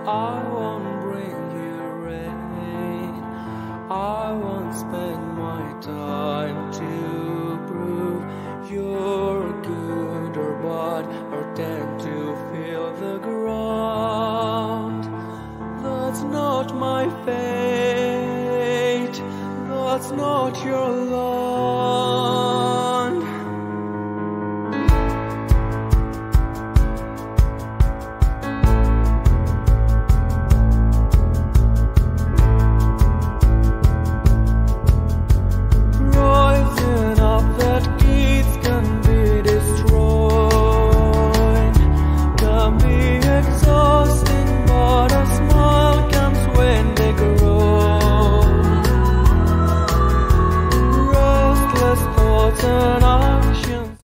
I won't bring you rain. I won't spend my time to prove you're good or bad, or tend to feel the ground. That's not my fate. That's not your land. Rising up that gates can be destroyed, can be exhausting, but a smile comes when they grow. Restless thoughts and